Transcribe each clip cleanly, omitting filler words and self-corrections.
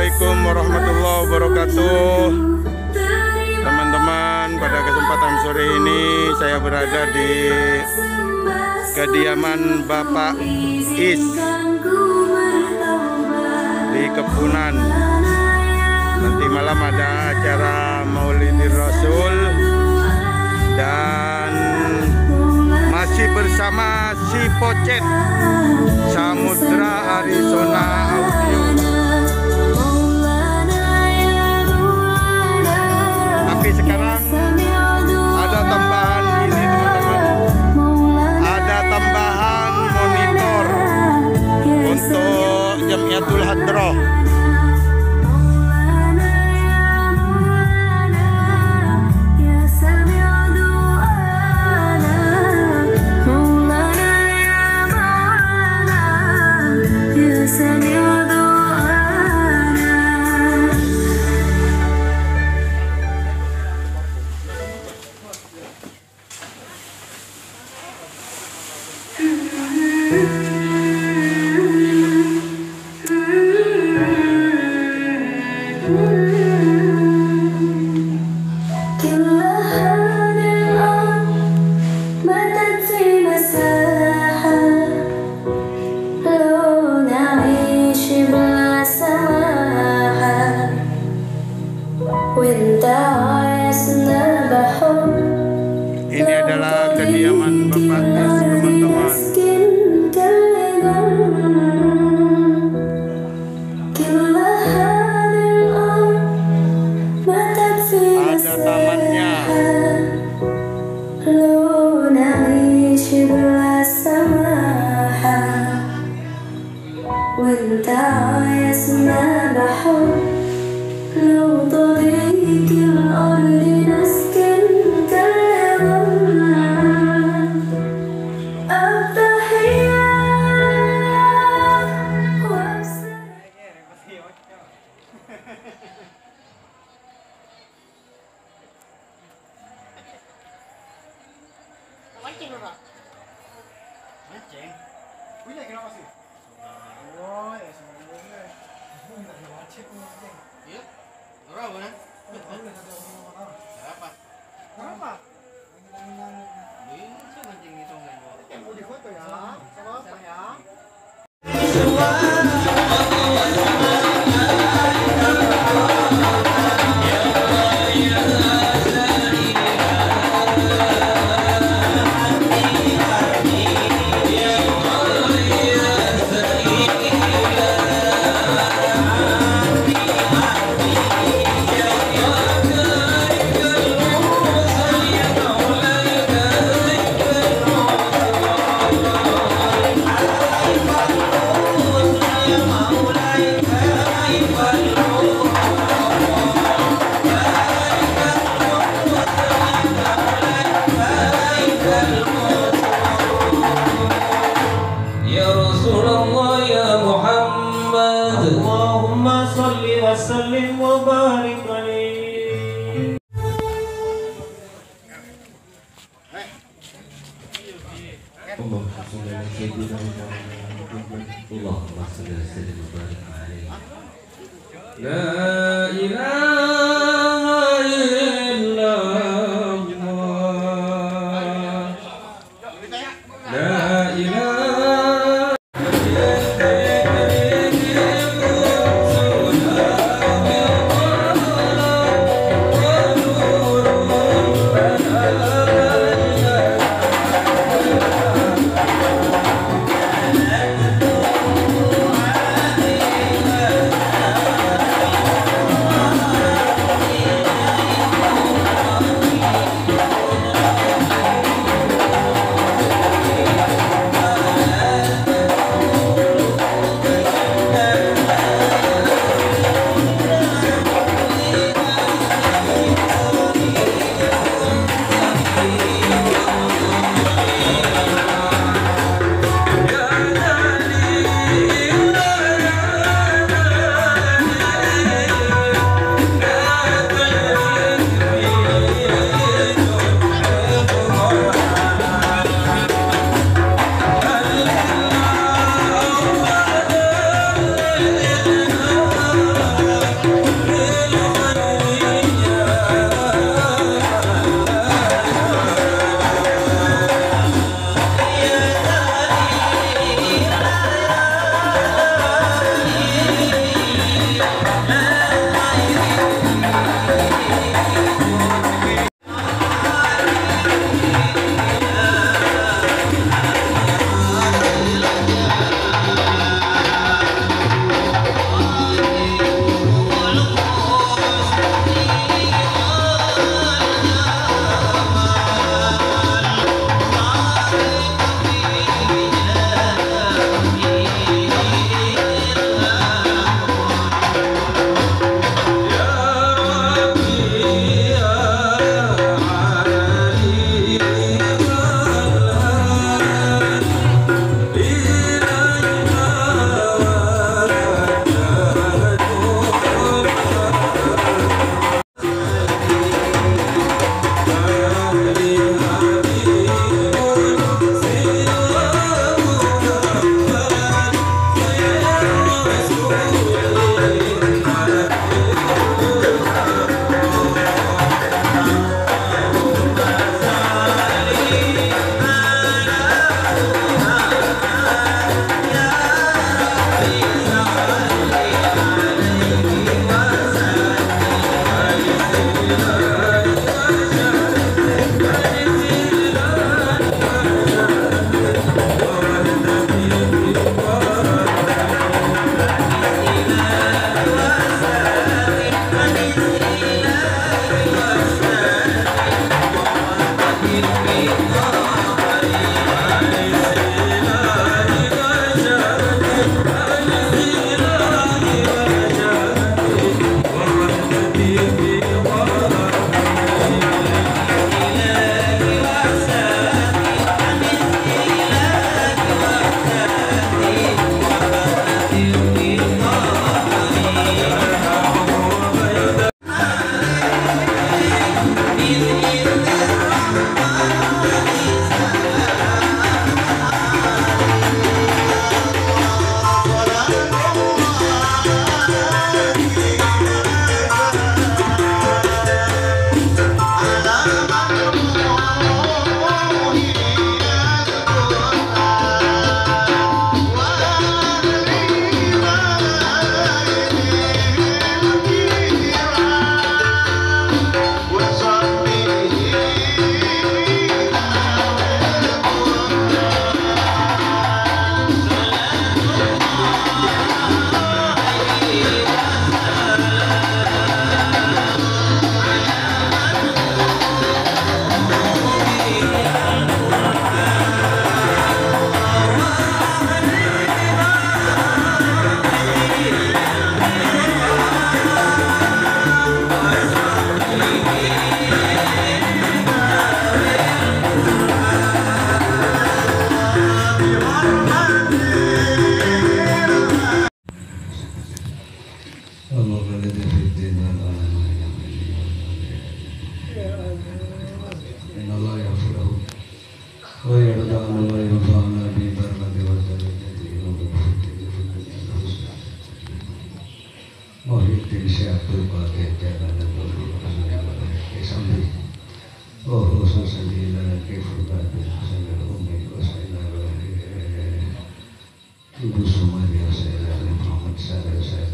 Assalamualaikum warahmatullahi wabarakatuh. Teman-teman, pada kesempatan sore ini saya berada di kediaman Bapak Is di Kepunan. Nanti malam ada acara Maulidir Rasul dan masih bersama si Pocet Samudra Arizona Audio. Tapi sekarang ada tambahan ini teman-teman, ada tambahan monitor untuk Jamiatul Hadroh. Ini adalah kediaman Bapak Is, teman-teman. Ada tamannya. Mancing lho, Pak. Mancing? Punya kenapa sih? Oh, ya sebenarnya. Enggak ada wajib mancing. Iya. Ora mana? Berapa? Berapa? Bisa mancing itu enggak? Yang mau difoto ya. Sama ya. Allahumma salli wa sallim wa barik alaihi. Allahumma salli ala sayyidina Muhammad. Allahumma salli wa sallim wa barik alaihi. La ilaha illallah. La ilaha اللهم الذي في الدين والأمن إن الله يغفره ويرضانا وينفعنا ببركة وجلالته Muhyiddin Syekh Abdul Qadir Jalanan Sambil khususan ila kifurbatin Sayyid Ummi wa Sayyid Ibu Sumari wa Sayyid Muhammad Sayyid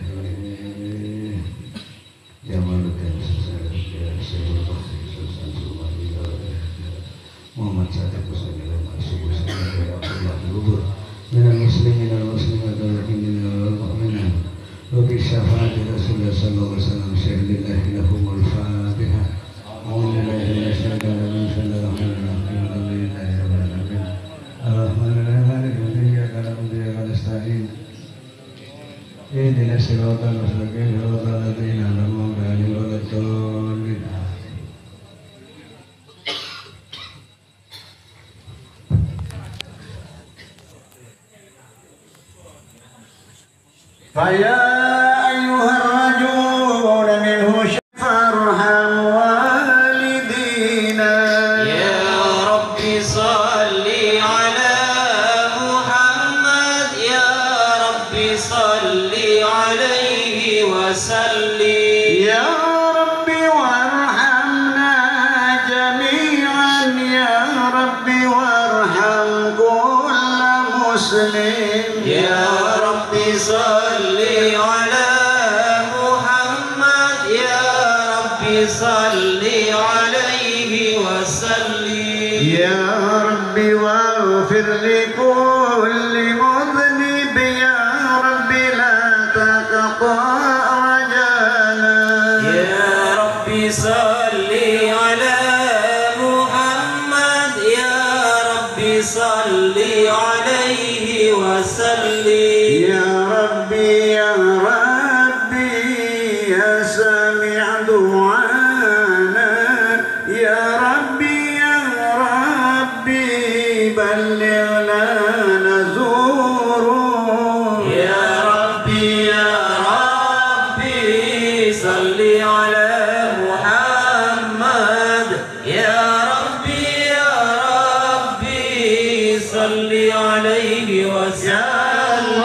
Jamaluddin Sayyid Sumari Muhammad Sadiq Sayyid Masubu Sayyid Abdullah Lubur minal muslimin al-muslimat wal-mu'minin wal-mu'minat وبشفاعة رسول الله صلى الله عليه وسلم شهد الله لهم الفاتحة أعوذ بالله من الشيطان الرجيم بسم الله الرحمن الرحيم الحمد لله رب العالمين الرحمن الرحيم مالك يوم الدين إياك نعبد وإياك نستعين اهدنا الصراط المستقيم صراط الذين أنعمت عليهم غير الضالين فيا أيها الرجل منه فارحم والدينا يا رب صل على محمد يا رب صل عليه وسلم يا رب وارحمنا جميعا يا رب وارحم كل مسلم يا رب صل على محمد يا رب صل عليه وسلم يا رب واغفر لكل مذنب يا رب لا تقطع رجانا يا رب صل على محمد يا رب صل عليه وسلم يا ربي يا سامع دعانا يا ربي بلغنا نزوره يا ربي صل على محمد يا ربي صل عليه وسلم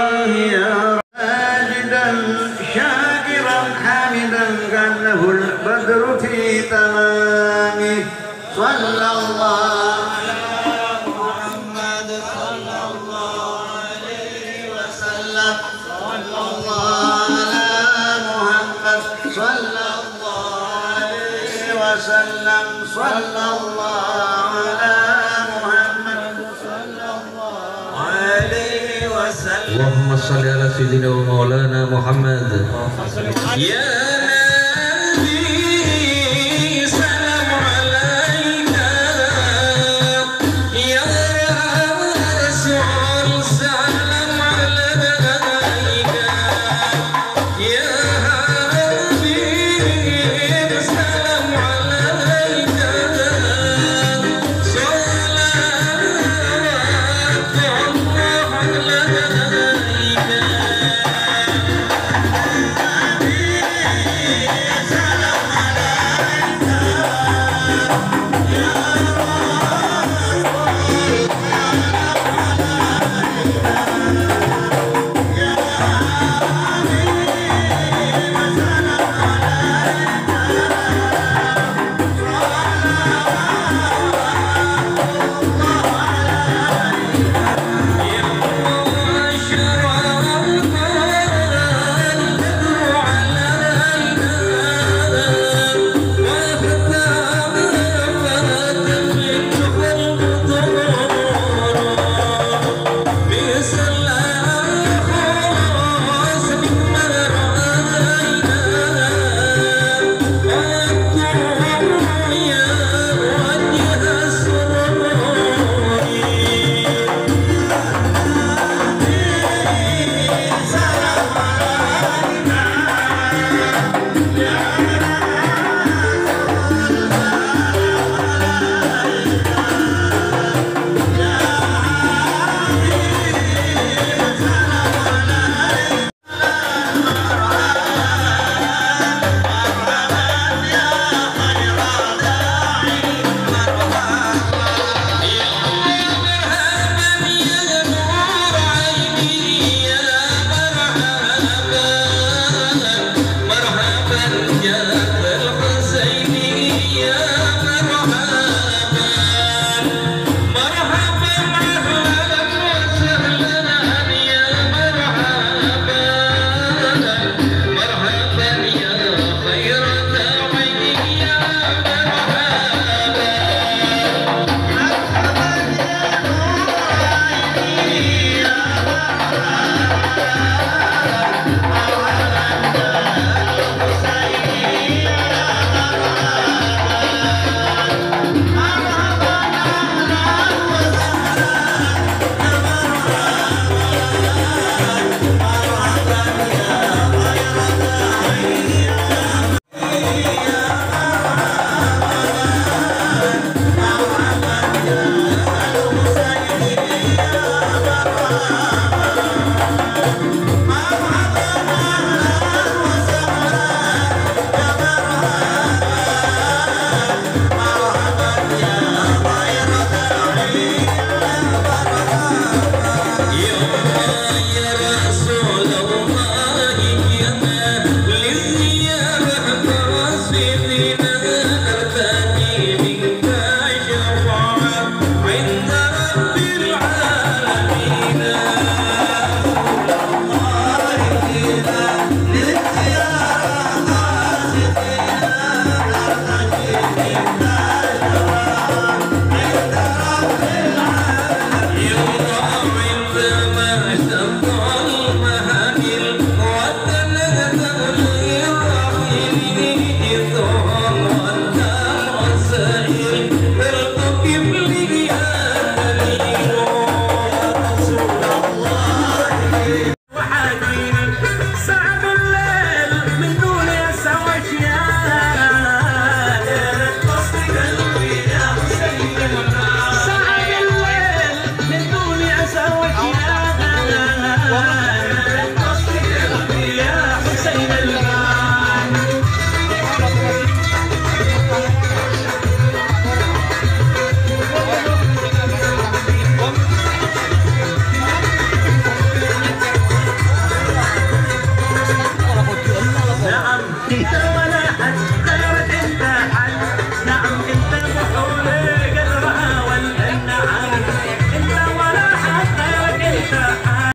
شاكرا حامدا كأنه البدر في تمامه صلى الله على محمد صلى الله عليه وسلم صلى الله على محمد صلى الله عليه وسلم صلى الله على محمد صلى الله عليه وسلم اللهم صل على سيدنا ومولانا محمد يا نبي